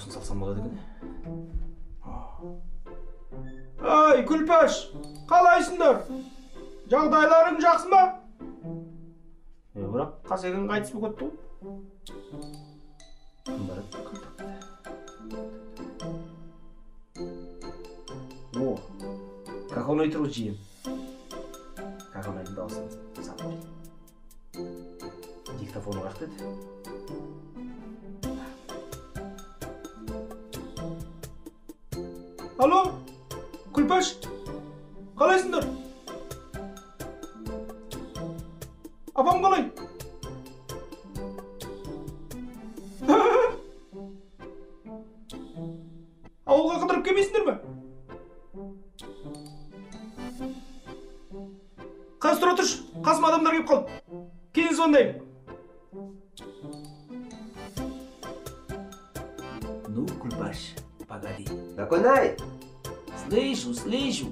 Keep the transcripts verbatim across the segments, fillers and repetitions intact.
дауысын салсам болады екен. Ай, Күлпаш, қалайсыңдар? Жағдайларың жақсы ма? Е, бірақ Қасекең қайтыс болып кетті ғой. Кім бар еді? О, как он айтыр жиен. Как он айтыр дауысын салып. Диктофоны қақ деді. Алло, Күлпаш, қалайсыңдар? Апам қалай? Ауылға қыдырып келмейсіңдер ме? Қазір тұра тұршы, қасыма адамдар келіп қалды. Кейін звондаймын. Ну, Күлпаш, погоди. Доконай! Слышу, слышу.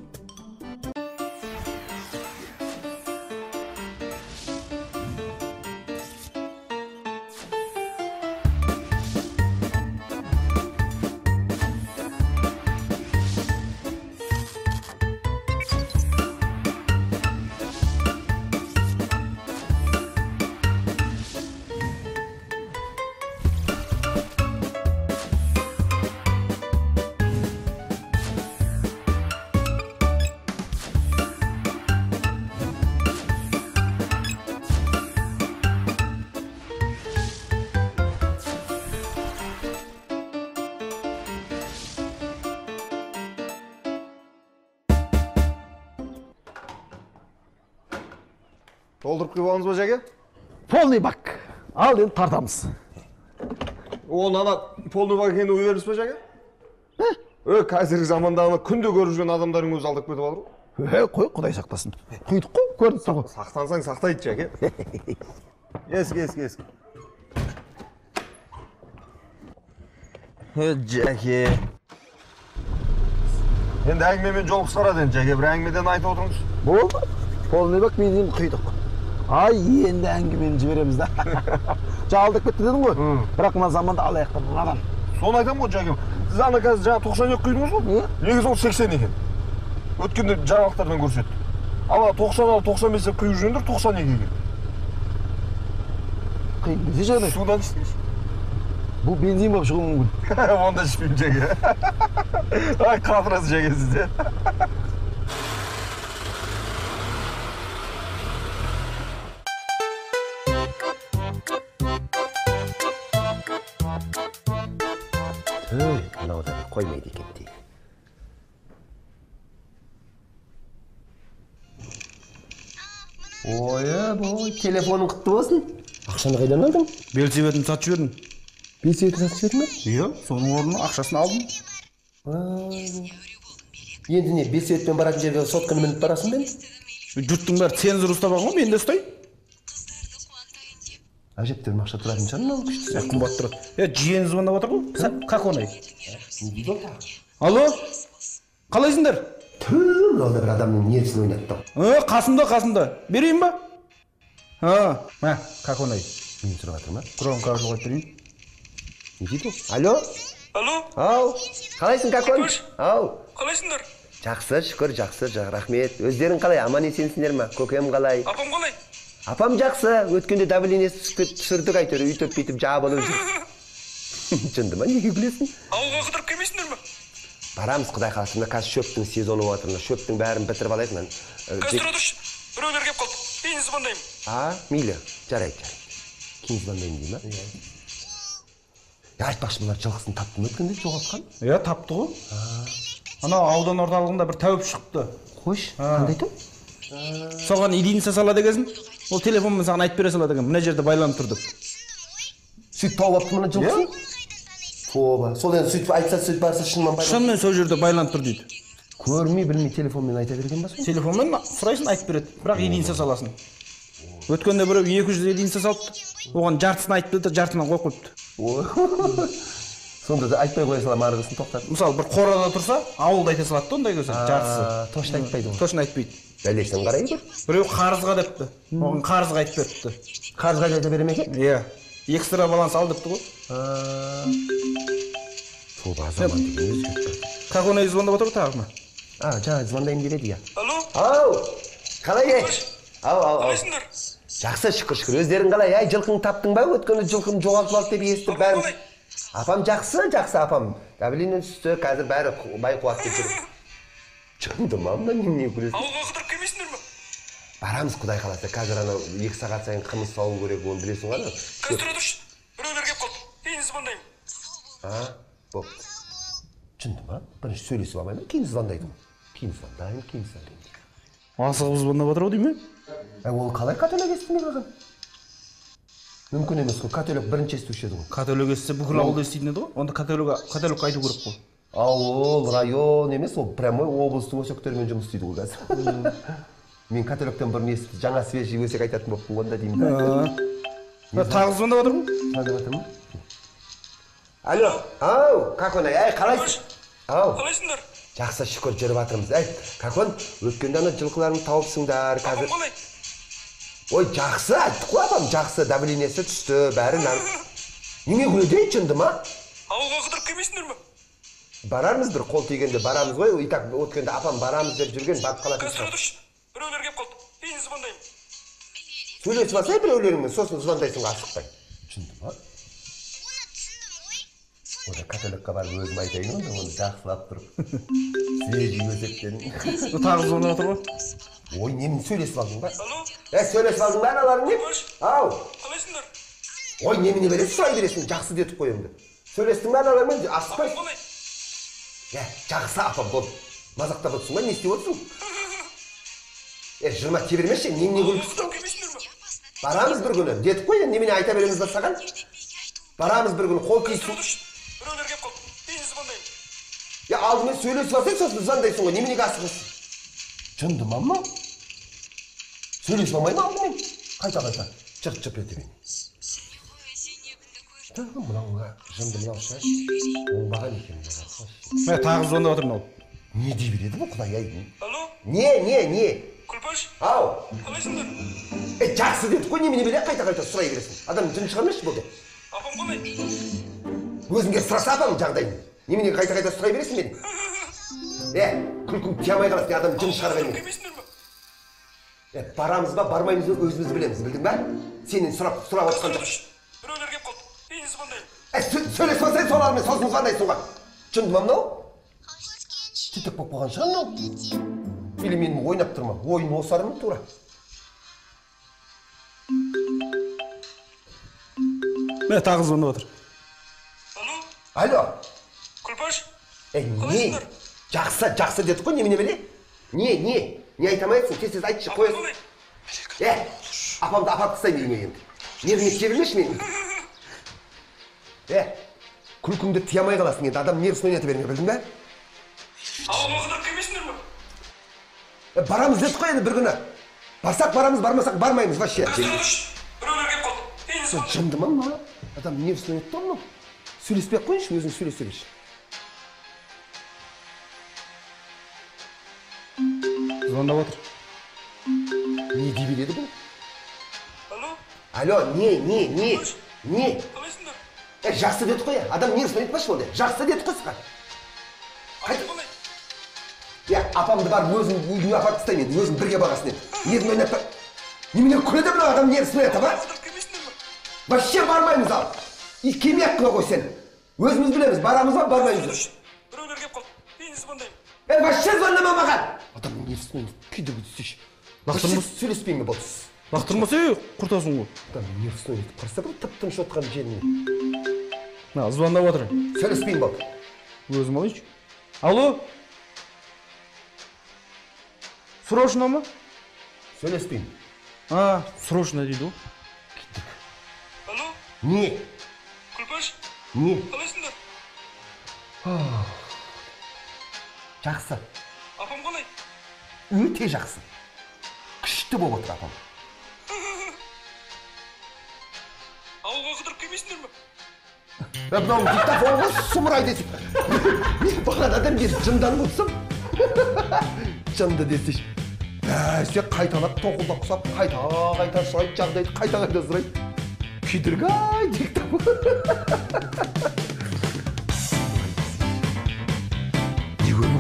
Толдырып қойып алыңыз ба жәке? Полный бак. Ал енді тартамыз. Ол ана полный бак екенін ой беріңіз ба жәке? Ö, қазіргі заманда ана күнде көріп жүрген адамдардың өзі алдап кетіп алыр ғой. Ö, қой, Құдай сақтасын. Құйдық қой, көрдік қой. Сақтансаң сақтайды жәке. Есік, есік, есік. Жәке. Енді әңгімемен жолықсарады енді жәке, бір әңгімеден айтып отырыңыз. Болды. Полный бак бензин құйдық. Ай, енді әңгімені жібереміз да. Жалдық кетті дедің ғой. Бірақ мына заманда алаяқтар надан. Соны айтамын ғой жәкем. Сіз ана қазір жаңа тоқсан екі құйдыңыз ғой? Негізі ол сексен екен. Өткенде жаңалықтардан көрсетті. Ала тоқсан алты тоқсан бес құйып жүргендер тоқсан екі екен. Қиын десе жағдай. Судан ішсеңіз. Бұл бензин болып шығуы мүмкін. Онда ішпеймін жәке. Ай, қатырасыз жәке сізде. Өй, анау да қоймайды екен дейді. Ой, бой, телефоның құтты болсын. Ақшаны қайдан алдың? Белсебетін сатып жібердім. Белсебетін сатып жібердің бе? Иә, соның орнына ақшасын алдым. Енді не, белсебетпен баратын жерге сотканы мініп барасың бен? Жұрттың бәрі цензур ұстап алған ғой, мен де ұстайын. Әжептерім ақша тұратын шығар мынау күшті. Ә, қымбат тұрады. Е, жиен звондап отыр ғой. Как онай? Алло? Қалайсыңдар? Түр, алда бір адамның ниетсін ойнатты. Е, қасымда, қасымда. Берейін ба? Ha, ha, как он ай? Мен сұрап жатыр ма? Құран қағып қойып берейін. Не дейді? Алло? Алло? Ау, қалайсың, как он? Ау. Қалайсыңдар? Жақсы, шүкір, жақсы, рахмет. Өздерің қалай, аман есенсіңдер ма? Көкем қалай? Апам қалай? Апам жақсы, өткенде давлениесі түсірдік әйтеуір, үйтіп бүйтіп жабылып жүр. Шынды ма, неге күлесің? Ауылға қыдырып келмейсіңдер ме? Барамыз, Құдай қаласа, мына қазір шөптің сезоны болып жатыр, шөптің бәрін бітіріп алайық мына. Қазір тұра тұршы, біреулер келіп қалды. Кейін звондаймын. А, мейлі, жарайды, жарайды. Кейін звондаймын дей ма? Я айтпақшы, бұлар жылқысын тапты ма өткенде жоғалтқан? Иә, тапты ғой. Ана аудан орталығында бір тәуіп шықты. Қош, қандай тәуіп? Соған единица салады екенсің. Ол телефонмен саған айтып бере салады екен. Мына жерде байланып тұр деп. Сөйтіп тауып алыпты мына жылқысын? Тоба, сол енді сөйтіп айтса сөйтіп барса шынымен байланып. Шынымен сол жерде байланып тұр дейді. Көрмей, білмей телефонмен айта берген ба сол? Телефонмен сұрайсың, айтып береді. Бірақ единица саласың. Өткенде біреу екі жүз единица салыпты. Оған жартысын айтып берді, жартысынан қойып қойыпты. Сонда да айтпай қоя салам, арғысын тоқтатып. Мысалы, бір қорада тұрса, ауылда айта салады да ондай көзі, жартысы. Точно айтпайды ғой. Точно айтпайды. Бәлесін қарай бір. Біреу қарызға депті. Оған қарызға айтып беріпті. Қарызға айта бере ме екен? Иә. Экстра баланс ал депті ғой. тоба заман деген өзгерді. Как он звондап отыр тағы ма? А, жаңа звондайын деп еді я. Алло, Ау, қалай ей? Ау, ау, ау. қалайсыңдар? Жақсы, шүкір, шүкір. Өздерің қалай? Ай, жылқың таптың ба? Өткені жылқым жоғалтып алды деп естіп бәрін. қалай? Апам жақсы, жақсы апам. Давление түсті, қазір бәрі бай қуатты жүр. Жындым амна немене күлесің? Ауылға қыдырып келмейсіңдер ме? Барамыз Құдай қаласа. Қазір ана екі сағат сайын қымыз сауын керек, оны білесің ғой. Қазір тұра тұршы. Біреулер келіп қалды. Кейін звондаймын. А, боп. Жындым а? Бірінші сөйлесіп алмай ма? Кейін звондайдым. Кейін звондайын, кейін звондайын. Асығып звондап отыр ау деймін? Ә, ол қалай каталог естімей қалған? Мүмкін емес қой, каталог бірінші естуші еді ғой. Каталог естісе бүкіл ауылда еститін еді ғой. Онда каталогқа каталогқа айту керек қой. Ауыл, район емес, ол прямой облыстың өсектерімен жұмыс істейді ғой қазір. Мен каталогтан бұрын естіп, жаңа свежий өсек айтатын болыппын онда деймін. Тағы звондап отыр ма? Звондап отырмын. Алло, ау, как он, әй, қалайсың? Ау, Қалайсыңдар? жақсы шүкір жүріп жатырмыз. Әй, как он, өткенде ана жылқыларыңды тауыпсыңдар Апам қазір. қалай? Ой, жақсы, айттық қой апам, жақсы, давлениесі түсті, бәрі нар. Неме күледі, жынды ма? Ауылға қыдырып келмейсіңдер ме? Барармыз бір қол тигенде барамыз ғой. И так өткенде апам барамыз деп жүрген, барып қалатын. Қазір тұра тұршы. Біреулер келіп қалды. Кейін звондаймын. Сөйлесіп алсай біреулеріңмен, сосын звондайсың асықпай. Жынды ма? Ода каталогқа барып өзім айтайын онда, оны жақсылап тұрып. Свежий өсектен. Тағы звондап отыр ма? Ой, немен сөйлесіп алдың ба? Алло, Ә, сөйлесіп алдың ба аналарың не? Ау! қалайсыңдар? Ой, немене бересің, сұрай бересің, жақсы детіп қойымды. Сөйлестің ба аналармен, Апам асықпайсың. қалай? Ә, жақсы апам болды. Мазақтап отырсың ба, не істеп отырсың? Ә, жырма тебірмеші, немене Ауылға күліпсің? қыдырып келмейсіңдер ме? Барамыз бір күні, детіп қой, немене айта береміз ба саған? Барамыз бір күні, қол Қазір тиісің. тұра тұршы. Біреулер келіп қалды. Кейін звондаймын. Я алдымен сөйлесіп алсаң, сосын звондайсың ғой, неменеге асығасың? Жынды мама? Сөйлесіп алмай ма алдымен? Қайта-қайта, жырт-жырт ете бен. Тағы мынауға жынды мынау шаш, оңбаған екен. Мә, тағы звондап отыр мынау. Не дей береді бұл Құдай-ай? Алло, Не, не, не. Күлпаш, Ау, қалайсыңдар? е, жақсы дедік қой, немене бере қайта-қайта сұрай бересің. Адам жын шығармайшы бұл деп. Апам қалай? Өзіңге сұраса апам жағдайын. Немене қайта-қайта сұрай бересің мені? Е, күлкің тиямай қаласың, адам жын шығарып Қыдырып әне. келмейсіңдер ме? Е, барамыз ба, бармаймыз ба, өзіміз білеміз, білдің ба? Сенен сұрап, сұрап отқан Тұра жоқ. тұршы. Біреулер келіп қалды. Кейін звондаймын. Е, сө- сөйлесіп алсаң солармен сосын звондайсың ғой. Жынды ма мынау? Титік болып қалған шығар мынау? Или менің ойнап тұрма, ойын осарым тура. Мә, тағы звондап отыр. Алло, Алло, Күлпаш, е, не? қалайсыңдар? Жақсы, жақсы дедік қой, немене біле? Не, не? Не айтамайсың, тез-тез айтшы, Апам қоясың. қалай? Е, апамды апарып тастаймын үйіме енді. Нервіне тебірмеші менің. Е, күлкіңді тиямай қаласың енді, адам нервісін ойната берме, білдің ба? Ауылға қыдырып келмейсіңдер ме? Е, барамыз дедік қой енді бір күні. Барсақ барамыз, бармасақ бармаймыз вообще. Қазір тұра тұршы. Біреулер келіп қалды. Кейін звондаймын. Жынды ма мына? Адам нервісін ойнатты ғой мынау. Сөйлеспей-ақ қойыңшы, өзің сөйлесе берші. Звондап отыр. Не дей береді бұл? Алло, Алло, не, не, не, не. қалайсыңдар? Е, жақсы дедік қой, адам нервісін ойнатпашы ол де. Жақсы дедік қой саған. Апам қалай? Я апамды барып өзім үйге апарып тастаймын енді, өзім бірге бағасын енді. Нервін ойнатпа. Немене күледі мынау адам нервісін ойнатып, а? Қыдырып келмейсіңдер ме? Вообще бармаймыз ал. И келмей-ақ қыла ғой сен. Өзіміз білеміз, барамыз ба, бармаймыз ба? Тұршы. Біреулер келіп қалды. Кейін звондаймын. Е, вообще звондама маған. Адам нервісін ойнатып, күйдіргі түсейші. Вообще Лақтырмас. сөйлеспеймін болды. Лақтырмаса, құртасың ғой. Адам нервісін ойнатып, қараса бір тып-тыныш отқан жеріне. Мә, звондап отыр. Сөйлеспеймін болды. Өзім алайыншы. Алло? Срочно ма? Сөйлеспеймін. А, срочно дейді ғой. Алло, Не, Күлпаш, не. қалайсыңдар? Жақсы. Апам қалай? Өте жақсы. Күшті болып отыр апам. Ауылға қыдырып келмейсіңдер ме? Е, мынау диктофонға сұмырай десек. Мен бағанадан бері жынданып отырсам. Жынды десеш. Бәсе қайталап тоқылдап құсап, қайта-қайта сұрайды, жағдайды қайта-қайта сұрайды. Күйдіргі-ай диктофон.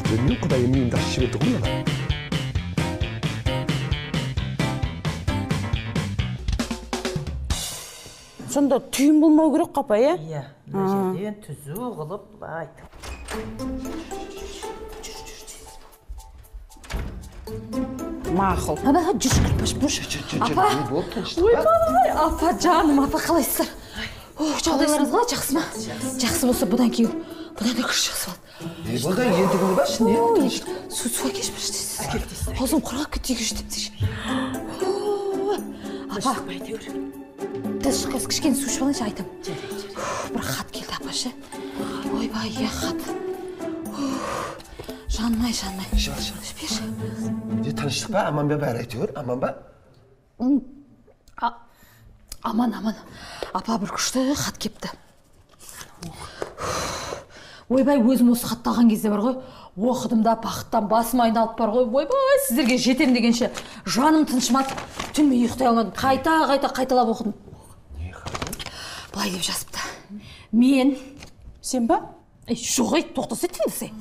Білмеймін, құдайым миымда шіберді ғой ана. Сонда түйін болмау керек қапа, е? Иә, мына жерден түзу қылып былай. Мақұл. Ана жүз кірпіш бұш. Апа, ой балалар, апа жаным, апа қалайсыздар? Жағдайларыңыз қалай, жақсы ма? Жақсы болса бұдан кейін, бұдан да күш жақсы болады. Не болды, ентігіңді ба, не? Су суға кеш бір іштесіз. Аузым құрғақ кетейік іштепсіз. Апа, тез шыққыз кішкене су ішіп алайыншы айтам. Бір хат келді апашы. Ойбай, е хат. Жанмай, жанмай. Шыва, шыва. Не тыныштық ба, аман ба бәрі әйтеуір, аман ба? Аман, аман. Апа бір күшті хат кепті. Ойбай, өзім осы хатты алған кезде бар ғой, оқыдым да бақыттан басым айналып бар ғой. Ойбай, сіздерге жетем дегенше жаным тыншымады. Түнме ұйықтай алмадым. Қайта, қайта, қайталап оқыдым. Не хат? Былай деп жазыпты. Мен... Сен ба? Жоқ, ей, тоқтаса тыңдасай.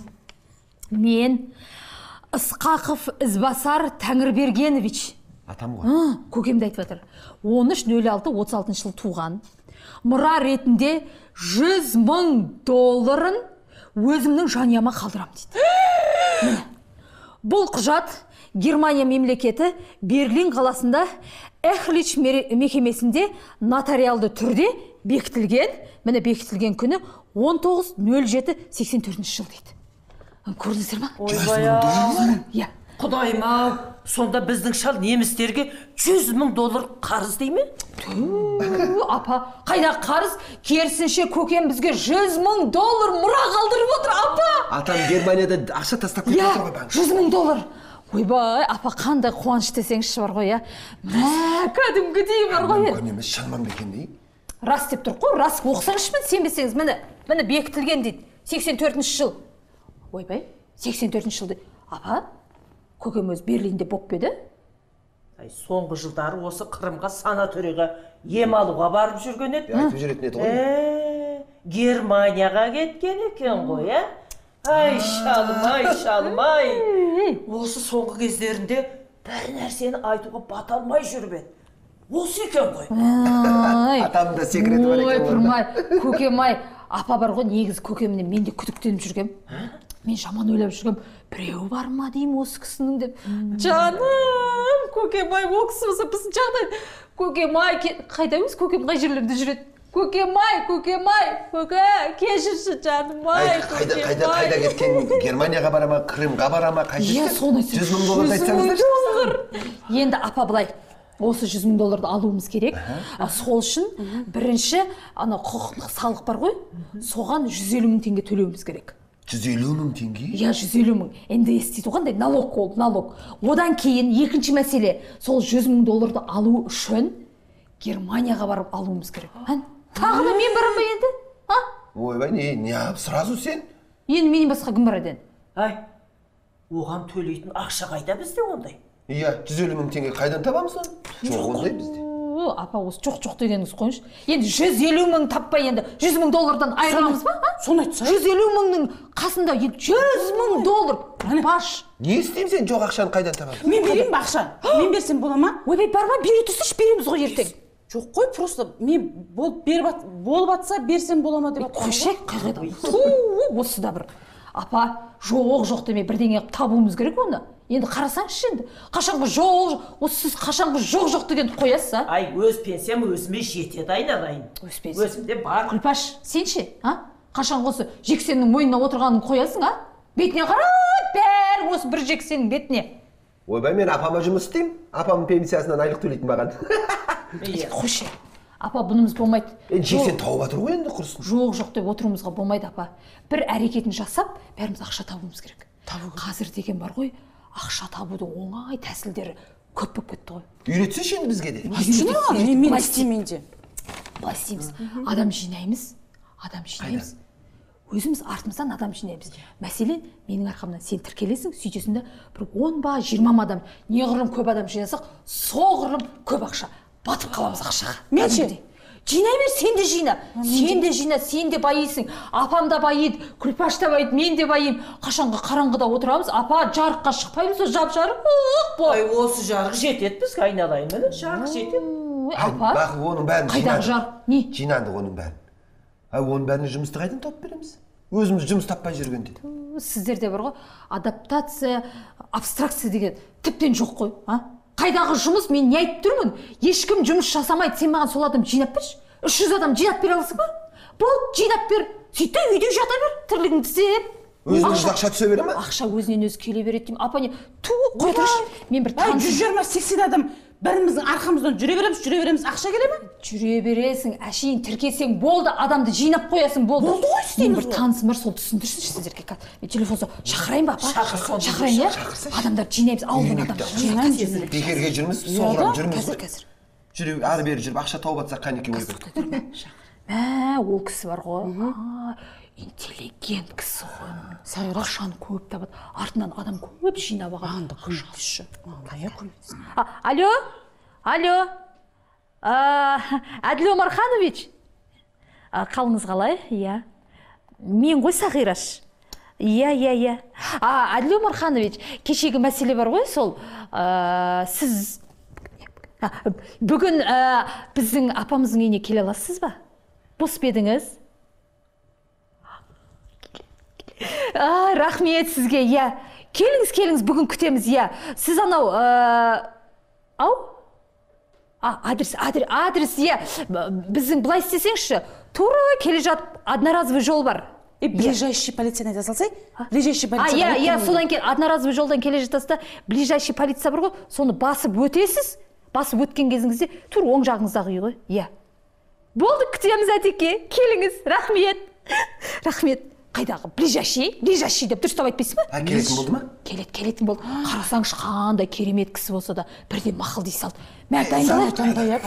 Мен Ысқақов Ізбасар Тәңірбергенович. Атам ғой. Көкемді айтып жатыр. он үш нөл алты отыз алтыншы жыл туған. Мұра ретінде жүз мың долларын өзімнің жанұяма қалдырам дейді. Бұл құжат Германия мемлекеті Берлин қаласында Эхлич мекемесінде нотариалды түрде бекітілген, міне бекітілген күні он тоғыз нөл жеті сексен төртінші жыл дейді. Көрдіңіздер ма? Ойбай, Иә. құдайым ау, сонда біздің шал немістерге жүз мың доллар қарыз дей ме? Апа, қайда қарыз? Керісінше көкем бізге жүз мың доллар мұра қалдырып отыр, апа! Атам Германияда ақша тастап кетті ғой банк. жүз мың доллар. Ойбай, апа, қандай қуаныш десеңізші бар ғой, мә, кәдімгідей бар ғой. Мүмкін емес, шалман бекен дей. Рас деп тұр ғой, рас оқысаңызшы мен сенбесеңіз, міне, міне бекітілген дейді. сексен төртінші жыл. Ойбай, сексен төртінші жылды. Апа, көкем өз Берлинде боп беді? Соңғы жылдары осы Қырымға санаторийға ем алуға барып жүрген еді. Айтып жүретін еді ғой. Германияға кеткен екен ғой, ә? Ай, шалым, ай, шалым, ай. Осы соңғы кездерінде бір нәрсені айтуға бата алмай жүріп еді. Осы екен ғой. Атам да секреті бар екен. Ой, тұрмай, көкем ай. Апа бар ғой, негізі көкеміне мен де күдіктеніп жүргем. Мен жаман ойлап жүргем, біреу бар ма деймін осы кісінің деп. Жаным, көкем ай, ол кісі болса біздің жағдай. Көкем ай, қайда өз көкем қай жерлерде жүреді? Көкем ай, көкем ай, көке, кешірші жаным ай, көкем ай. Қайда, қайда кеткен, Германияға барама, Крымға барама, қайда Е, соны айтсын. жүз мың долларды айтсаңыздар. Енді апа былай, осы жүз мың долларды алуымыз керек. Сол үшін бірінші ана құқықтық салық бар ғой, соған жүз елу мың теңге төлеуіміз керек. жүз елу мың теңге? Иә, жүз елу мың. эн дэ эс дейді қандай, налог ол, налог. Одан кейін екінші мәселе, сол жүз мың долларды алу үшін Германияға барып алуымыз керек. Тағы да мен барам ба енді? Ойбай, не, не ап, сразу сен? Енді менен басқа кім бар еден? Ай, оған төлейтін ақша қайда бізде ондай? Иә, жүз елу мың теңге қайдан табамыз оны? Жоқ ондай бізде. Апа, осы жоқ-жоқ дегеніңіз қойыңыз. Енді жүз елу мың таппай енді жүз мың доллардан айырамыз ба? Соны айтса. жүз елу мыңның қасында жүз мың доллар. Баш. Не істеймін сен жоқ ақшаны қайдан табамыз? Мен берейін ба ақша? Мен берсем бола ма? Ойбай, барма, бере тұрсыш, береміз ғой ертең. Жоқ қой, просто мен болып беріп болып атса берсем бола ма деп атқан. Қойшы, қайғыда. Осы да бір. Апа, жоқ жоқ демей бірдеңе табуымыз керек оны. Енді қарасаңызшы енді. Қашанғы жоқ, осы сіз қашанғы жоқ жоқ дегенді қоясыз, а? Ай, өз пенсиям өзіме жетеді айналайын. Өз пенсиям. Өзімде бар. Күлпаш, сен ше, а? Қашанғы осы жексеннің мойнына отырғанын қоясың, а? Бетіне қара, бәрі осы бір жексеннің бетіне. Ойбай, мен апама жұмыс істеймін. Апамның пенсиясынан айлық төлейтін маған. Қойшы. Апа, бұнымыз болмайды. Жексен тауып жатыр ғой енді құрсын. Жоқ, жоқ деп отыруымызға болмайды, апа. Бір әрекетін жасап, бәріміз ақша табуымыз керек. Қазір деген бар ғой, ақша табудың оңай тәсілдері көп болып кетті ғой. Үйретсеші енді бізге де. Мен мен істеймін де. Былай істейміз. Адам жинаймыз, адам жинаймыз. Өзіміз артымыздан адам жинаймыз. Мәселен, менің арқамнан сен тіркелесің, сөйтесің де бір он ба, жиырма адам, неғұрлым көп адам жинасақ, соғұрлым көп ақша. Батып қаламыз ақшаға. Мен ше? Жинай бер, сен де жина. Сен де жина, сен де байисың. Апам да байиды, Күлпаш та байиды, мен де байым. Қашанғы қараңғыда отырамыз, апа жарыққа шықпаймыз, жап-жарық. Ай, осы жарық жетеді бізге, айналайын, міне, жарық жетеді. Апа, Бақы оның бәрін қайдағы жарық? Не? жинадық оның бәрін. Ай, оның бәрін жұмысты қайдан тауып береміз? Өзіміз жұмыс таппай жүргенде. Сіздерде бар ғой, адаптация, абстракция деген тіптен жоқ қой, а? Қайдағы жұмыс, мен не айтып тұрмын? Ешкім жұмыс жасамайды, сен маған сол адам жинап берші. үш жүз адам жинап бере аласың ба? Бол, жинап бер. Сөйтті үйде жата бер, тірлігіңді істеп. Өзіңіз ақша түсе бере ме? Ақша өзінен өзі келе береді деймін. Апа не, ту, қой тұршы. Мен бір таныс. жүз жиырма сексен адам біріміздің арқамыздан жүре береміз, жүре береміз, ақша келе ме? Жүре бересің, әшейін тіркесең болды, адамды жинап қоясың болды. Болды ғой істейміз. Мен бір танысым бар, сол түсіндірсінші сіздерге. Мен телефонда шақырайын ба, апа? Шақырайын, иә? Адамдар жинаймыз, ауылдың адамдар. Бекерге жүрміз, соғырам жүрміз. Қазір, қазір. Жүріп, ары бері жүріп, ақша тауып атсақ қанеке өлгі. Мә, ол кісі бар ғой. Интеллигент кісі ғой. Сайра ақшаны көп табады. Артынан адам көп жинап алған. Алло? Алло? Әділ Омарханович? Қалыңыз қалай? Иә. Мен ғой Сағираш. Иә, иә, иә. Әділ Омарханович, кешегі мәселе бар ғой, сол сіз бүгін біздің апамыздың үйіне келе аласыз ба? Бос бедіңіз? Рахмет сізге, иә. Келіңіз, келіңіз, бүгін күтеміз, иә. Сіз анау, ау? Адрес, адрес, иә. Біздің былай істесеңізші, тура келе жатып, одноразовый жол бар. Ближайший полицияны айта салсай? Ближайший полиция. Иә, иә, содан кейін одноразовый жолдан келе жатасыз, ближайший полиция бар ғой, соны басып өтесіз. Басып өткен кезіңізде тур оң жағыңыздағы үй ғой. Иә. Болды, күтеміз әтеке. Келіңіз. Рахмет. Рахмет. Қайдағы? Ближайший, ближайший деп дұрыстап айтпайсың ба? А, келетін болды ма? Келет, келетін болды. Қарасаңшы қандай керемет кісі болса да, бірден мақыл дей салды. Мә, дайындалайық.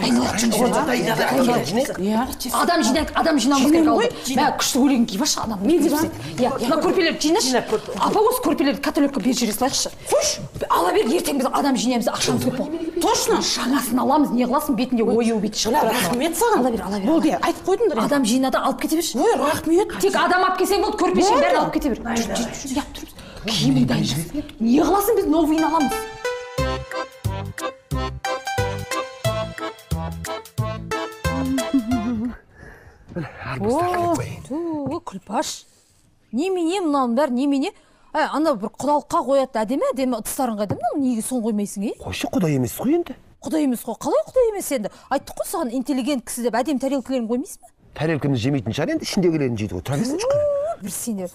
Адам жинайық, адам жинауымыз керек алды. Мә, күшті өлең киіп ашы, адам. Мен деп алайын. Иә, мына көрпелерді жинашы. Апа, осы көрпелерді каталогқа бер жүре салайықшы. Қош, ала бер, ертең біз адам жинаймыз, ақшамыз көп бол. Точно, жаңасын аламыз, не қыласың, бетінде ойы бет шығып тұрады. Рахмет саған. Ала бер, ала бер. Болды, айтып қойдыңдар. Адам жинады, алып кете берші. Ой, рахмет. Тек адам алып келсең болды, көрпешең бәрін алып кете бер. Яп тұрмыз. Киімің дайын. Не қыласың, біз новыйын аламыз. О, Күлпаш. Немене мынаның бәрі, немене? Ана бір құдалыққа қояды, әдемі, әдемі ыдыстарын қайда ма? Неге сон қоймайсың, е? Қойшы, құдай емес қой енді. Құдай емес қой, қалай құдай емес енді? Айттық қой саған интеллигент кісі деп, әдемі тарелкілерін қоймайсың ба? Тарелканы жемейтін шығар енді, ішіндегілерін жейді ғой. Тұра берсін шыққан. Бір сендер.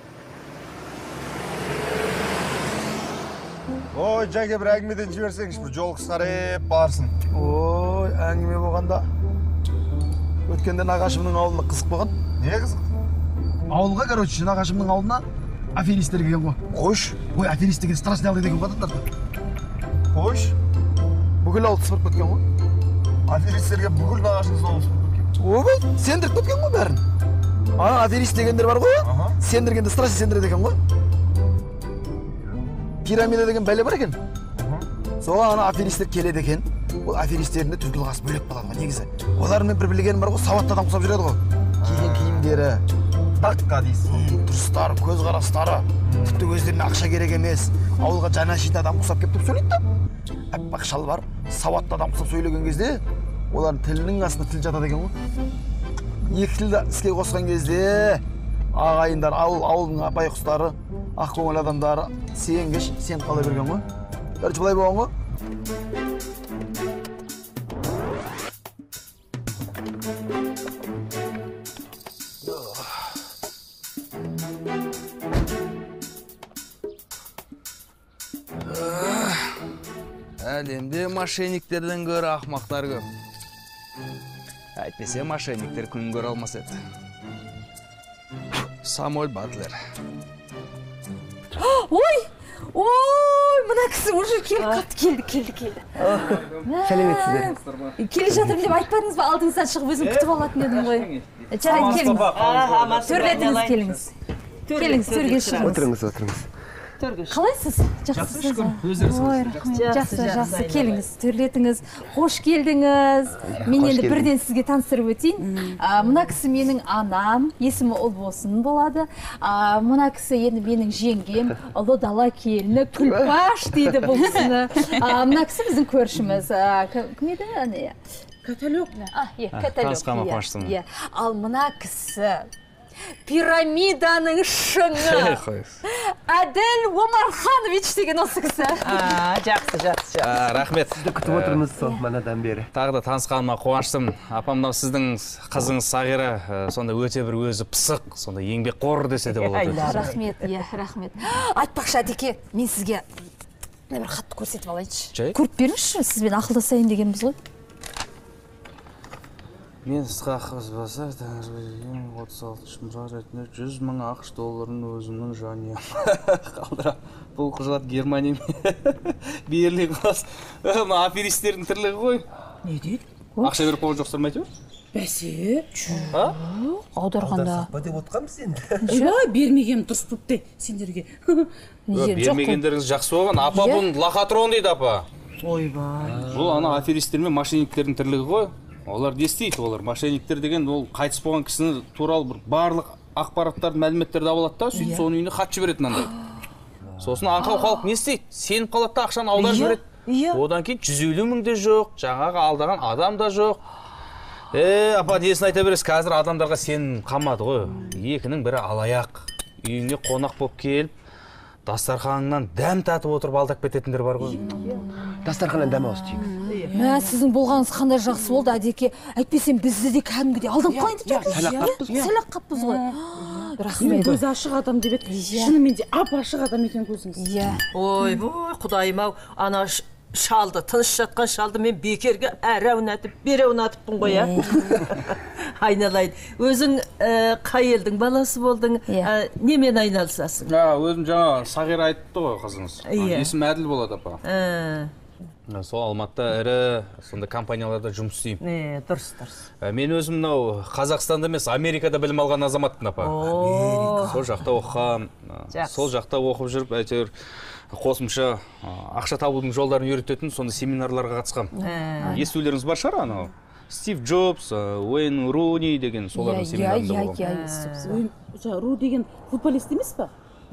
Ой, жәке бір әңгімеден жіберсеңіз, бір жол қысқарып барсын. Ой, әңгіме болғанда өткенде нағашымның ауылына қызық болған. Не қызық? Ауылға, короче, нағашымның ауылына аферистер келген ғой. Қош. Ой, аферист деген страшный деген ғой адамдар. Қош. Бүкіл ауылды сыпырып кеткен ғой. Аферистерге бүкіл нағашыңыз ауылды сыпырып кеткен. Ой, сендіріп кеткен ғой бәрін. Ана аферист дегендер бар ғой, сендіргенде страшный сендіреді екен ғой. Пирамида деген бәле бар екен. Соған ана аферистер келеді екен. Ол аферистерінде түр тұлғасы бөлек болады ғой негізі. Олармен бір білгенім бар ғой, сауатты адам құсап жүреді ғой. Киген киімдері, Даққа дейсің. тұрыстары, көзқарастары, тіпті өздеріне ақша керек емес. Ауылға жаңа шет адам құсап келіп тұрып сөйлейді да. Аппақ шалбар, сауатты адам құсап сөйлеген кезде, олардың тілінің астында тіл жатады екен ғой. Екі тілді іске қосқан кезде ағайындар, ауыл, ауылдың апай құстары, ақ көңіл адамдары сенгіш, сен қала берген ғой. Короче, былай болған ғой. Әлемде мошенниктерден көрі ақмақтар көп. Әйтпесе мошенниктер күн көре алмас еді. Самуэль Батлер. Ой! Ой, мына кісі уже келді, келді, келді, келді. Сәлеметсіздер. Келе жатырмын деп айтпадыңыз ба? Алдыңыздан шығып өзім күтіп алатын едім ғой. Жарайды, келіңіз. Төрлетіңіз, келіңіз. Келіңіз, төрге шығыңыз. Отырыңыз, отырыңыз. Қалайсыз? Жақсысыз? Ой, рахмет. Жақсы, жақсы. Келіңіз, төрлетіңіз. Қош келдіңіз. Мен енді бірден сізге таныстырып өтейін. Мына кісі менің анам, есімі Ұлбосын болады. Мына кісі енді менің жеңгем, ұлы дала келіні, Күлпаш дейді бұл кісіні. Мына кісі біздің көршіміз. Кім еді? Каталог. Каталог. Ал мына кісі пирамиданың шыңы Әділ Омарханович деген осы кісі. Жақсы, жақсы. Рахмет. Сізді күтіп отырмыз сол манадан бері. Тағы да танысқаныма қуаныштымын. Апам, мынау сіздің қызыңыз Сағира, сонда өте бір өзі пысық, сонда еңбекқор десе де болады. Рахмет, иә, рахмет. Айтпақшы Әдеке, мен сізге бір хатты көрсетіп алайыншы. Көріп беріңізші, сізбен ақылдасайын дегенбіз ғой. Мен сізге ақыз басар, тәңірберген отыз алтыншы мұра ретінде жүз мың ақш долларын өзімнің жанұяма қалдырам. Бұл құжат Германия беріле қалас. Аферистердің тірлігі ғой. Не дейді? Ақша беріп қойған жоқсыздар ма әйтеуір? Бәсе? Аударғанда. Деп отқанбыз енді. Ой, бермегем дұрыс бұпты сендерге. Бермегендеріңіз жақсы болған. Апа бұның лохотрон дейді, апа. Ойбай. Бұл ана аферистер мен мошенниктердің тірлігі ғой. Олар не істейді, олар мошенниктер деген ол қайтыс болған кісіні туралы бір барлық ақпараттарды, мәліметтерді алады да, сөйтіп соның үйіне хат жібереді мынандай. Сосын аңқау халық не істейді? Сеніп қалады да ақшаны аударып жібереді. Одан кейін жүз елу мың де жоқ, жаңағы алдаған адам да жоқ. Е, апа, несін айта бересіз, қазір адамдарға сенім қалмады ғой. Екінің бірі алаяқ, үйіңе қонақ болып келіп, дастарханыңнан дәм татып отырып алдап кететіндер бар ғой. Дастарханнан дәм ауыз түйіңіз. Мә, сіздің болғаныңыз қандай жақсы болды, Әдеке. Әйтпесем бізді де кәдімгідей алданып қалайын деп Сәлақ Сәлақ қаппыз ғой. Рахмет. Көзі ашық адам деп еді. Шынымен де ап ашық адам екен көзіңіз. Иә. Ой, құдайым-ау, ана шалды, тыныш жатқан шалды мен бекерге әрі аунатып, бері аунатыппын ғой, ә? Айналайын. Өзің қай елдің баласы болдың, немен айналысасың? Өзім жаңа Сағира айтты ғой қызыңыз. Есім Әділ болады, апа. Сол Алматыда ірі сонда компанияларда жұмыс істеймін. Дұрыс, дұрыс. Мен өзім мынау Қазақстанда емес, Америкада білім алған азаматпын, апа. Сол жақта оқығам, сол жақта оқып жүріп, әйтеуір қосымша ақша табудың жолдарын үйрететін сонда семинарларға қатысқам. Естулеріңіз бар шығар, анау Стив Джобс, Уэйн Руни деген солардың семинарында болғам. Ру деген футболист емес па?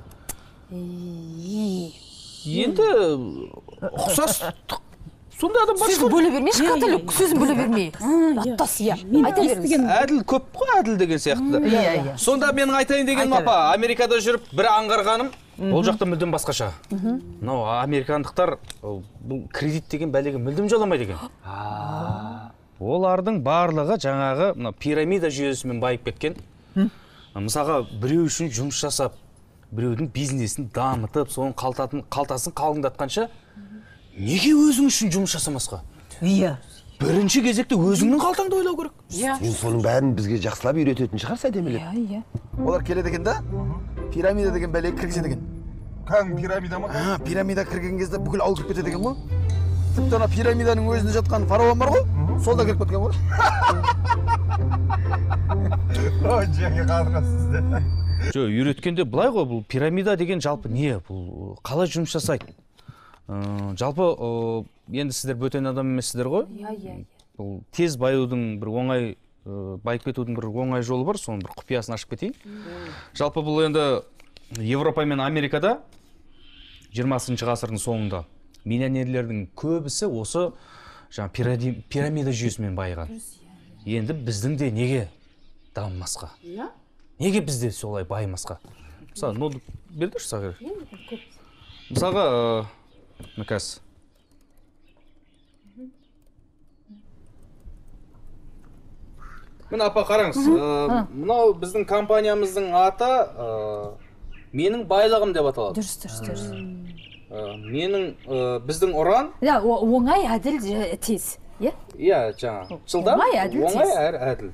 Енді ұқсас сонда адам бар шығар. Сөзін бөле бермейші, Каталог, сөзін бөле бермей. Аттас, иә. Айта беріңіз. Әділ көп қой, Әділ деген сияқты. Сонда менің айтайын дегенім, апа, Америкада жүріп бір аңғарғаным, ол жақта мүлдем басқаша. Мынау американдықтар бұл кредит деген бәлеге мүлдем жоламайды екен. Олардың барлығы жаңағы пирамида жүйесімен байып кеткен. Мысалға, біреу үшін жұмыс жасап, біреудің бизнесін дамытып, соның қалтасын қалыңдатқанша, неге өзің үшін жұмыс жасамасқа? Иә. Бірінші кезекте өзіңнің қалтаңды ойлау керек. Мен соның бәрін бізге жақсылап үйрететін шығар сәдемелеп. Иә, иә. Олар келеді екен да, пирамида деген бәлеге кіргізеді екен. Кәң пирамида ма? Пирамида кірген кезде бүкіл ауыл кіріп кетеді екен ғой. Тіпті ана пирамиданың өзінде жатқан фараон бар ғой, сол да кіріп кеткен ғой. Ой, жеңе қалдырасыз де. Жо, үйреткенде былай ғой, бұл пирамида деген жалпы не? Бұл қалай жұмыс жасайды? Жалпы енді сіздер бөтен адам емессіздер ғой? Иә, иә. Бұл тез баюдың бір оңай, байып кетудің бір оңай жолы бар, соның бір құпиясын ашып кетейін. Жалпы бұл енді Европа мен Америкада жиырмасыншы ғасырдың соңында миллионерлердің көбісі осы пирамида жүйесімен байыған. Енді біздің де неге дамымасқа? Неге бізде солай байымасқа? Мысалы, ноды бердірші, Сағира? Мысалға, Накас. Мына апа қараңыз, мынау біздің компаниямыздың аты менің байлығым деп аталады. Дұрыс, дұрыс, дұрыс. Менің, біздің ұран... Оңай, әділ, тез. Иә, жаңа. Жылдам, оңай, әділ, тез. Оңай, әрі әділ.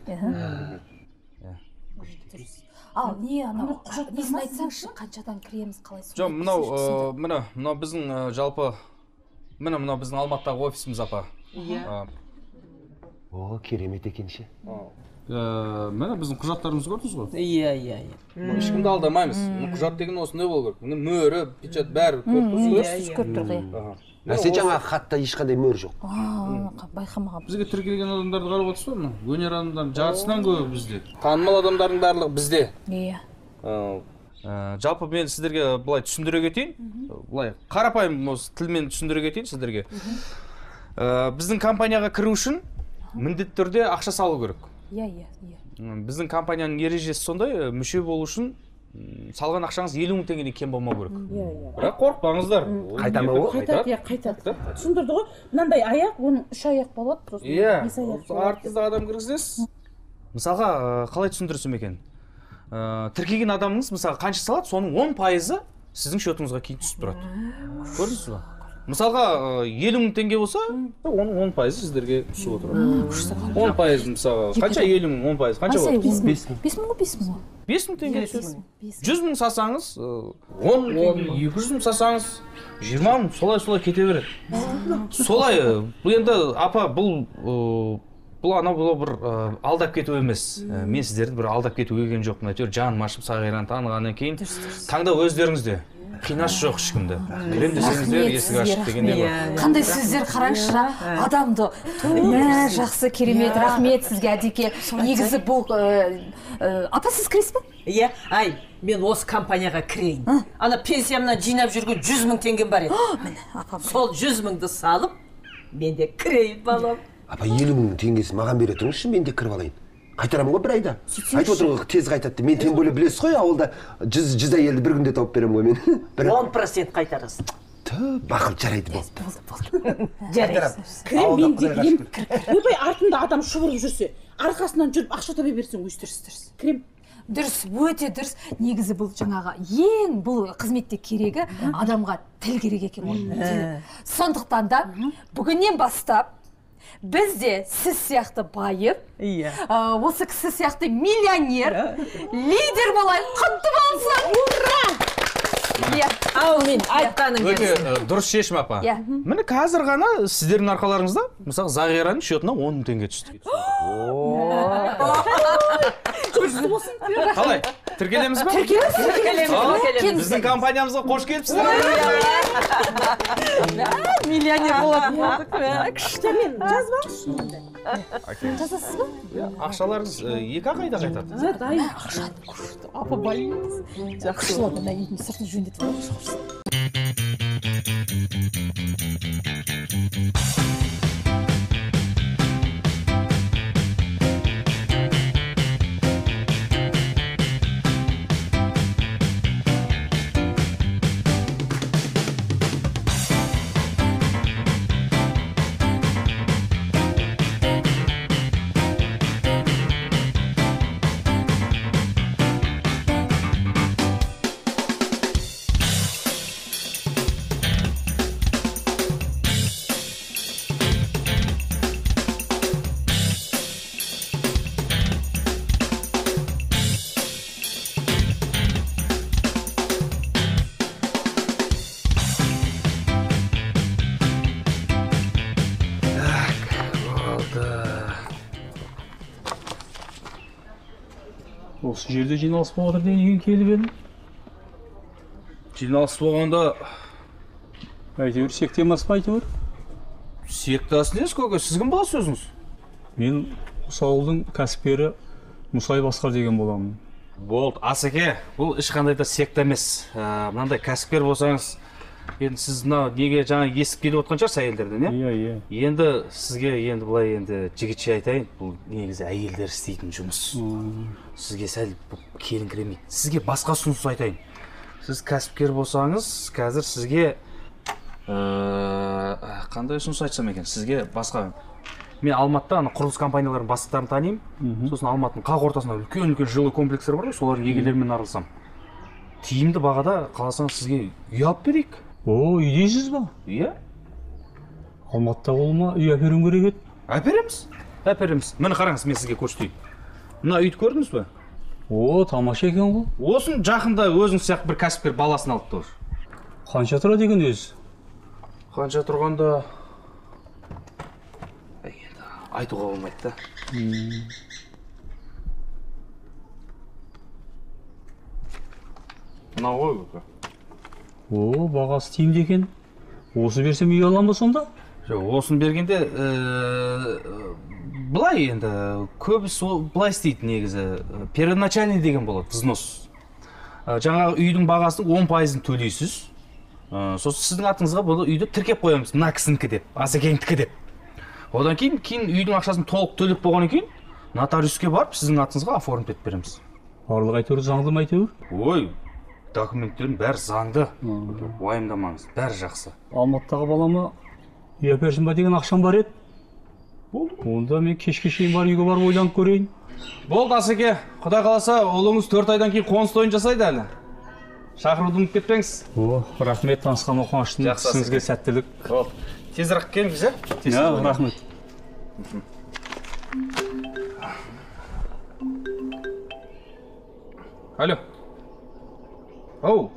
Ал, не, анау, несін айтсаңшы, қаншадан кіреміз, қалай соңғы? Жоқ, мынау, мына, мынау біздің жалпы, мына, мынау біздің Алматыдағы офисіміз, апа. О, керемет екенше. міне біздің құжаттарымызды көрдіңіз ғой. Иә, иә, иә. Ешкімді алдамаймыз. Құжат деген осындай болу керек. Міне мөрі, печат бәрі көріп тұрсыз. көріп тұрды. Нәрсе жаңағы хатта ешқандай мөр жоқ. Байқамаған. Бізге тіркелген адамдарды қарап отырсыз ба? Өнер адамдарының жартысынан көбі бізде. Танымал адамдардың барлығы бізде. Иә. Жалпы мен сіздерге былай түсіндіре кетейін. Былай қарапайым осы тілмен түсіндіре кетейін сіздерге. Біздің компанияға кіру үшін міндетті түрде ақша салу керек. Иә, иә, иә. Біздің компанияның ережесі сондай, мүше болу үшін салған ақшаңыз елу мың теңгеден кем болмау керек. Бірақ қорықпаңыздар. Қайтама ол? Қайтады, иә, қайтады. Түсіндірді ғой. Мынандай аяқ, оның үш аяқ болады. Иә, артыңызда адам кіргізесіз. Мысалға, қалай түсіндірсем екен? Тіркеген адамыңыз, мысалға, қанша салады, соның он пайызы сіздің счетыңызға кейін түсіп тұрады. Көрдіңіз ба? Мысалға, елу мың теңге болса, оның он пайызы сіздерге түсіп отырады. он пайыз мысалға, қанша елу мың, он пайыз, қанша болады? бес мың бес мың бес мың теңге түседі. жүз мың сасаңыз, он мың, екі жүз мың сасаңыз, жиырма мың, солай-солай кете береді. Солай, бұл енді, апа, бұл бұл анау бұл бір алдап кету емес. Мен сіздерді бір алдап кетуге келген жоқпын. Әйтеуір жаным ашып Сағираны танығаннан кейін таңдау өздеріңізде. Қинас жоқ ешкімді. Келем десеңіздер есік ашық дегенде бар. Қандай сөздер қараңызшы, адамды мә жақсы, керемет, рахмет сізге Әдеке. Негізі бұл апа сіз кіресіз бе? Иә, ай, мен осы компанияға кірейін. Ана пенсиямнан жинап жүрген жүз мың теңгем бар еді. Сол жүз мыңды салып, мен де кірейін, балам. Апа, елу мың теңгесі маған бере тұрыңызшы, мен де кіріп алайын. Қайтарамын ғой бір айда. Айтып отырған тез қайтады. Мен тем более білесіз ғой, ауылда жүз әйелді бір күнде тауып беремін ғой мен. он процент қайтарасың. Бақыл, жарайды болды. Жарайды. Кірем, мен де кірем. Ойбай, артында адам шұбырып жүрсе, арқасынан жүріп ақша таба берсең өстіріс. Кірем. Дұрыс, өте дұрыс. Негізі бұл жаңағы ең бұл қызметте керегі адамға тіл керек екен ғой. Сондықтан да бүгіннен бастап бізде сіз сияқты байып, осы кісі сияқты миллионер, лидер болайық, құтты болсын! Ура! Аумин, айтқаның өте дұрыс шешім, апа. Міне қазір ғана сіздердің арқаларыңызда, мысалы, Зағираның счетына он мың теңге түсті. Қалай? Тіркелеміз ба? Тіркелеміз. Біздің компаниямызға қош келіпсіздер. Миллионер болатын болдық. Күшті мен жазбаңызшы. Жазасыз ба? Ақшаларыңыз екі ақ айда қайтады. Дайын. Апа байымыз. Жақсы. Шылабына үйдің сыртын жөндетіп алып Осы жерде жиналыс болғатыр деген келіп едім. Жиналыс болғанда әйтеуір секте емес па әйтеуір? Сектасы десіз көке, сіз кім боласыз өзіңіз? Мен осы ауылдың кәсіпкері Мұсай Басқар деген боламын. Болды, Асеке, бұл ешқандай да секта емес. Мынандай кәсіпкер болсаңыз, енді сіз мынау неге жаңа естіп келіп отқан шығарсыз әйелдерден, иә? Иә, иә. Енді сізге енді былай енді жігітше айтайын, бұл негізі әйелдер істейтін жұмыс. Сізге сәл келіңкіремейді. Сізге басқа ұсыныс айтайын. Сіз кәсіпкер болсаңыз, қазір сізге қандай ұсыныс айтсам екен? Сізге басқа мен Алматыда ана құрылыс компанияларының бастықтарын танимын. Сосын Алматының қақ ортасында үлкен-үлкен жилой комплекстер бар ғой, солардың егелерімен араласам. Тиімді бағада қаласаңыз сізге үй алып берейік. О, үй дейсіз ба? Иә. Алматыда болма, үй әперуім керек еді. Әпереміз. Әпереміз. Міне қараңыз, мен сізге көрсетейін. Мына үйді көрдіңіз бе? О, тамаша екен ғой. Осын жақында өзіңіз сияқты бір кәсіпкер баласын алып тұр. Қанша тұрады екен өзі? Қанша тұрғанда айтуға болмайды да. мынау ғой көке. О, бағасы тиімді екен. Осы берсем үй аламын ба сонда? Жоқ, осын бергенде былай енді көбісі былай істейді негізі. Первоначальный деген болады, взнос. Жаңағы үйдің бағасының он пайызын төлейсіз. Сосын сіздің атыңызға бұл үйді тіркеп қоямыз, мына кісінікі деп, Асекеңдікі деп. Одан кейін кейін үйдің ақшасын толық төлеп болғаннан кейін нотариуске барып сіздің атыңызға оформить етіп береміз. Барлығы әйтеуір заңды ма әйтеуір? Ой, документтердің бәрі заңды. Уайымдамаңыз, бәрі жақсы. Алматыдағы балама үй әперсін ба деген ақшам бар еді. Болды. Онда мен кешке шейін бар үйге барып ойланып көрейін. Болды, Асеке. Құдай қаласа, ұлыңыз төрт айдан кейін қоныс тойын жасайды әлі. Шақыруды ұмытып кетпеңіз. О, рахмет, танысқаныма қуаныштымын. Сізге сәттілік. Тезірек келіңіз, ә? Ja, рахмет. Алло. Оу.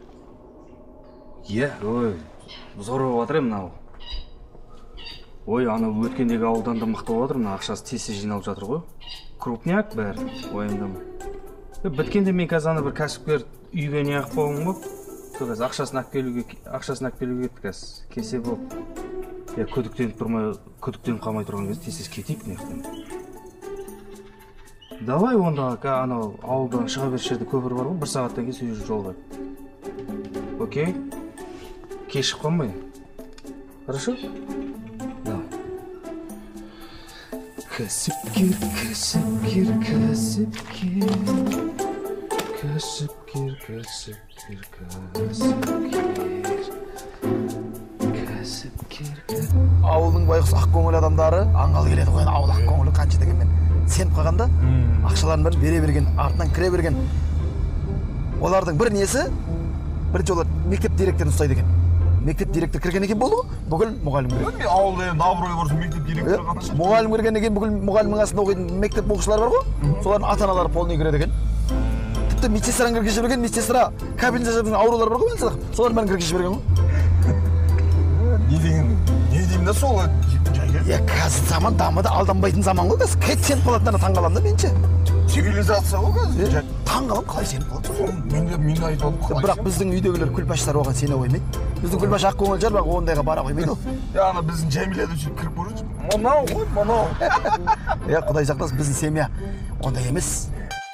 Е, ой, зор болып жатыр мынау. Ой, ана өткендегі ауылдан да мықты болып жатыр, мына ақшасы тез жиналып жатыр ғой. Крупняк бәрі, уайымдама. Біткенде мен қазір ана бір кәсіпкер үйге не ақ қойғым ғой. Қазір ақшасын алып келуге, ақшасын алып келуге кетті қазір. Кесе болып. Я күдіктеніп тұрмай, күдіктеніп қалмай тұрған кезде тез кетейік неқтен. Давай онда анау ауылдан шыға беріс жерде көпір бар ғой, бір сағаттан кейін сөйіз жол бар. Окей? Кешіп қалмай. Хорошо? Да. Кәсіпкер, кәсіпкер, кәсіпкер. Кәсіпкер, кәсіпкер, кәсіпкер. Ауылдың байқұс ақ көңіл адамдары аңғал келеді ғой, ауыл ақ көңілі қанша деген мен сеніп қалғанда ақшаларын бәрін бере берген, артынан кіре берген. Олардың бір несі, бірінші олар мектеп директорын ұстайды екен. Мектеп директор кірген екен болды, бүкіл мұғалім кірген. Мен ауылда енді абырой көрсін мектеп директоры қана шығады. Мұғалім кірген екен, бүкіл мұғалімнің астында оқитын мектеп оқушылар бар ғой, солардың ата-аналары полный кіреді екен. Тіпті медсестраны кіргізіп жіберген, медсестра кабинет жасап жүрген аурулар бар ғой, солардың бәрін кіргізіп жіберген ғой. Не деген, не деймін да сол жайға? Я қазір заман дамыды, алданбайтын заман ғой қазір. Қайт сеніп қалатындарына таң қаламын да менше. Цивилизация ғой қазір. Таң қалам, қалай сеніп қалады? Мен де мен айтып алдым. Бірақ біздің үйдегілер күлпаштар оған сене қоймайды. Біздің күлпаш ақ көңіл жар, бірақ ондайға бара қоймайды ол. Я ана біздің Жәмиле де сөйтіп кіріп көріңізші. Мынау ғой, мынау. Я Құдай сақтасын, біздің семья ондай емес.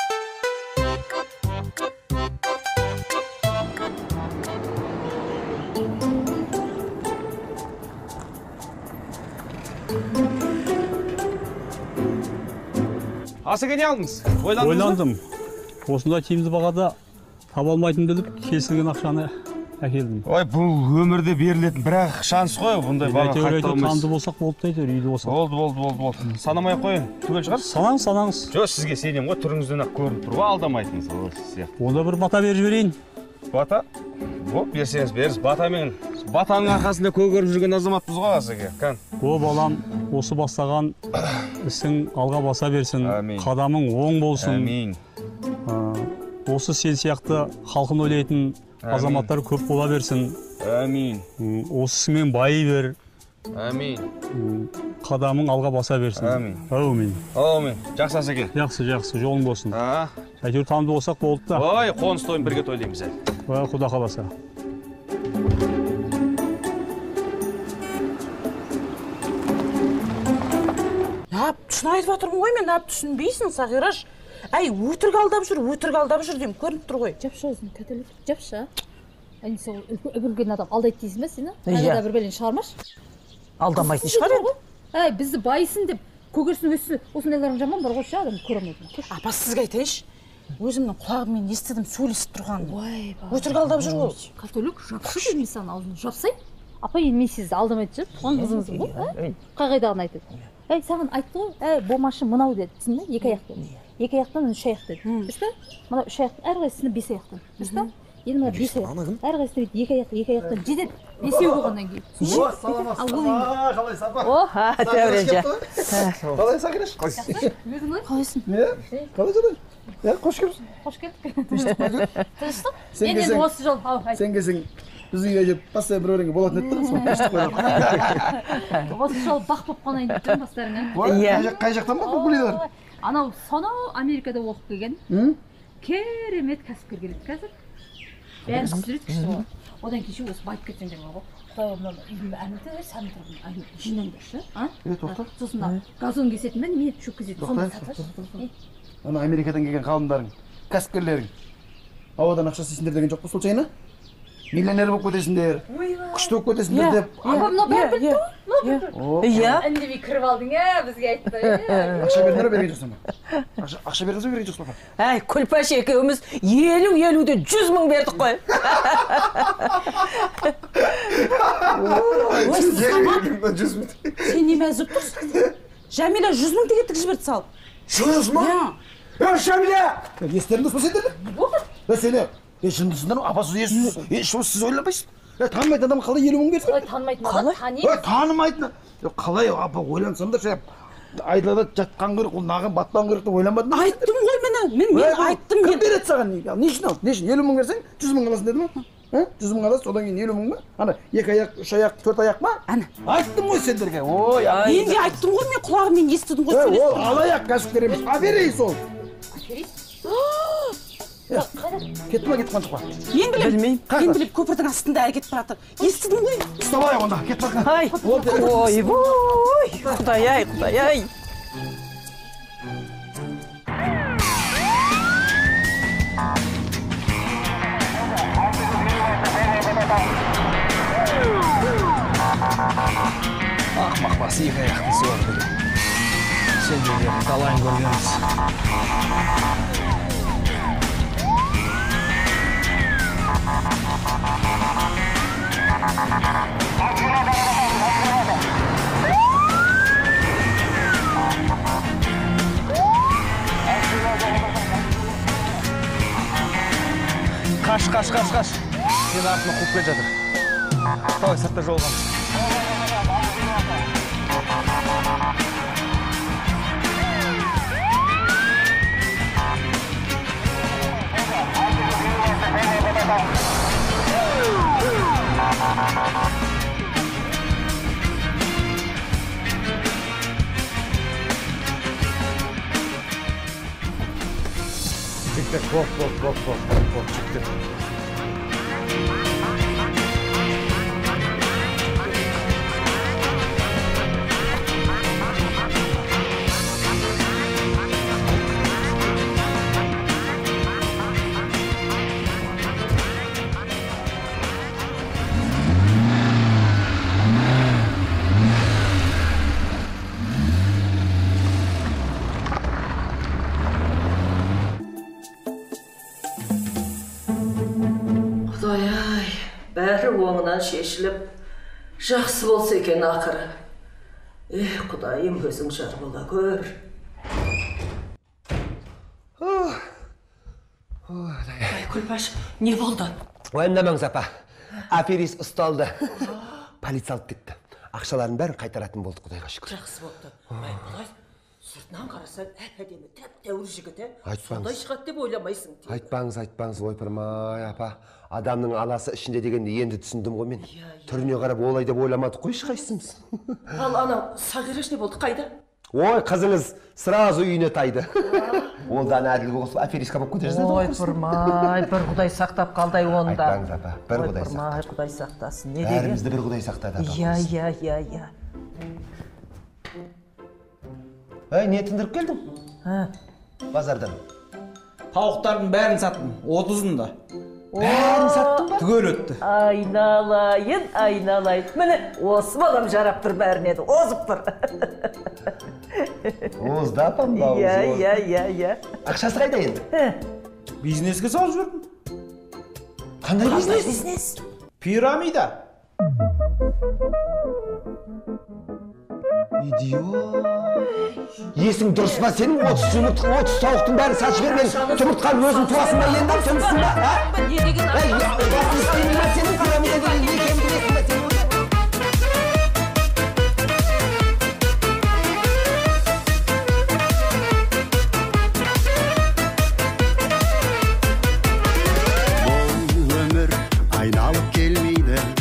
Асеке не алдыңыз? Ойландым. Осындай тиімді бағада таба алмайтын біліп, келісілген ақшаны әкелдім. Ой, бұл өмірде берілетін бірақ шанс қой, бұндай баға қайтта алмайсыз. Танды болсақ болды да әйтеуір, үйді болсақ. Болды, болды, болды, болды. Санамай қойын, түгел шығар? Санаңыз, санаңыз. Жоқ, сізге сенем ғой, түріңізден ақ көрініп тұр ғой, алдамайтыныз ғой. Онда бір бата беріп жіберейін. Бата? Боп, берсеңіз беріз, батамен. Батаның арқасында көгеріп жүрген азаматпыз ғой, Асеке. Кән. О, балам, осы бастаған ісің алға баса берсін, қадамың оң болсын. Әмин. Осы сен сияқты халқын ойлайтын азаматтар көп бола берсін. Әмин. Осы ісіңмен байи бер. Әмин. Қадамың алға баса берсін. Әмин. Әумин. Әумин. Жақсы, Асеке. Жақсы, жақсы, жолың болсын. Әйтеуір танымды болсақ болды да. Ой, қоныс тойын бірге тойлаймыз әлі. Ой, Құда қаласа. Шын айтып отырмын ғой, мен әп түсінбейсің, Сағираш. Әй, өтірік алдап жүр, өтірік алдап жүр деймін, көрініп тұр ғой. Жапшы өзін, кәтелік, жапшы. Әне сол үлкен адам алдайды дейсің бе сені? Әлі да бір бәлен шығармаш. Алдамайтын шығар енді. Әй, бізді байысын деп, көгерсін өссі, осындайларың жаман бар ғой, ше, адам көремейді. Апа, сізге айтайыншы, өзімнің құлағыммен естідім, сөйлесіп тұрғанды. Өтірік алдап жүр ғой. Кәтелік, жапшы деймін саған аузын, жапсай. Апа, енді мен сізді алдамайды жүр, туған қызыңызым ғой, қағайдағын айтады. Әй, саған айтты ғой, әй, болмашы мынау деді, түсін бе? Екі аяқ деді. Екі аяқтан үш аяқ деді. Дұрыс па? Мына үш аяқ, әрқайсысына бес аяқтан. Дұрыс па? Енді мына бес аяқ. Әрқайсысына екі аяқ, екі аяқтан жетеді. Бесеу болғаннан кейін. О, саламатсыз. Қалай сапа? О, тәуіренші. Қалай Сағираш? Өзің ой? Қалайсың? Не? Қалай жарай? Я, қош келіпсің. Қош келдік. Тыныштық? Енді осы жол, ау, айт. Сен келсең, біздің үйге жеп, постоянно бір-біріңе болатын еді, сол тыныштық қойдық. Осы жол бақ болып қалайын деп тұрмын бастарыңа. Ой, қай жақтан ба бұл күлейлер? Анау сонау Америкада оқып келген керемет кәсіпкер келеді қазір. бәрін түсіреткішті ғой. Одан кейін осы байып кетсеңдер ғой. Құдай мына үйдің бәрін сән тұрғын жинаңдаршы. Е, тоқта. Сосын газон кесетін бе неме шөп кесетін. Сонда саташы. Ана Америкадан келген ғалымдарың, кәсіпкерлерің. Ауадан ақша істейсіңдер деген жоқ па сол жайына? Миллионер болып кетесіңдер, күшті болып кетесіңдер деп. Мына бәрі білді ғой. Иә. Үндемей кіріп алдың, бізге айтты. Ақша бердіңдер берген жоқсың ба? Ақша бердіңіз бе берген жоқсың ба? Әй, Күлпаш екеуміз елу елуде жүз мың бердік қой. Сен неме әзіп тұрсың? Жәмила жүз мың тегеттік жіберді сал. Жүз мың? Е, Жәмила! Естеріңді спасеттерді? Е, сені, е, жындысыңдар ма? Апасыз есіз, е, сіз ойланбайсыз. Е, танымайтын адам қалай елу мың берсін? Қалай танымайтын адам таниды? Е, танымайтын. Қалай, апа, ойлансаңдар, ше, айдалада жатқан керек, ол нағын батпан керек деп ойланбадың. Айттым ғой мені, мен мен айттым. Кім береді саған? Не үшін ал? Не үшін? елу мың берсең, жүз мың аласың деді ма? жүз мың аласыз, одан кейін елу мың ба? Ана, екі аяқ, үш аяқ, төрт аяқ ма? Ана. Айттым ғой сендерге. Ой, мен де айттым ғой, мен құлағыммен естідім ғой сөйлесіп. Ол алаяқ кәсіпкер емес. Аферист ол. Кетті ма, кетіп қаншық па? Мен білем, мен біліп көпірдің астында әрекет баратыр. Естідім ғой. Ұстабай онда, кетіп баққан. Ай, ой, ой, құдай ай, құдай ай. Ақмақ басы екі аяқтың суар біле. Сен де талайын көргеніміз. Қаш, қаш, қаш, қаш. Сен артына қуып кел жатыр. Давай, сыртта жолғамыз. Çıktık, hop hop hop hop hop hop çıktık. Құдай-ай, бәрі оңынан шешіліп, жақсы болса екен ақыры. Ех, Құдайым өзің жар бола көр. Ай, Күлпаш, не болды? Уайымдамаңыз, апа. Аферист ұсталды. Полиция алып кетті. Ақшаларын бәрін қайтаратын болды, Құдайға шүкір. Жақсы болды. Ай, Құдай, сыртынан қарасаң, әп-әдемі, тәп-тәуір жігіт, Айтпаңыз. сондай шығады деп ойламайсың. Айтпаңыз, айтпаңыз, ойпырмай, апа. Адамның аласы ішінде дегенде енді түсіндім ғой мен. Түріне қарап олай деп ойламадық қой ешқайсымыз. Ал анау Сағираш не болды, қайда? Ой, қызыңыз сразу үйіне тайды. Ол да әділ қосып аферистка болып кетерсіз. Ой, пырмай, бір Құдай сақтап қалдай онда. Айтпаңыз, апа, бір Құдай сақтап. Ой, Құдай сақтасын. Не деген? Бәрімізді бір Құдай сақтады, апа. Иә, иә, иә, иә. Ай, не тындырып келдің? Базардан. Тауықтардың бәрін саттым, отызында. Бәрін саттың ба? Түгел өтті. Айналайын, айналайын. Міне, осы балам жарап тұр бәріне еді, озып тұр. Озды апам ба? Иә, иә, иә, иә. Ақшасы қайда енді? Бизнеске салып жібердім. Қандай бизнес? Бизнес? Пирамида. Идиот. Есің дұрыс па сенің? отыз жұмыртқа, отыз тауықтың бәрін сатып жібермен жұмыртқаны өзің туасың ба енді? Сенсің ба? Не деген Ай, басын істеймін ба сенің пирамида деген не екенін білесің ба сен? Бұл өмір айналып келмейді.